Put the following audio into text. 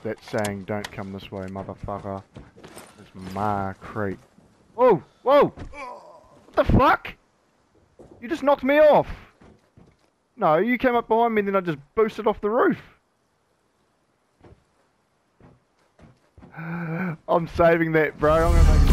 that's saying don't come this way, motherfucker. It's my crate. Whoa! Whoa! What the fuck? You just knocked me off! No, you came up behind me and then I just boosted off the roof. I'm saving that, bro. I'm gonna make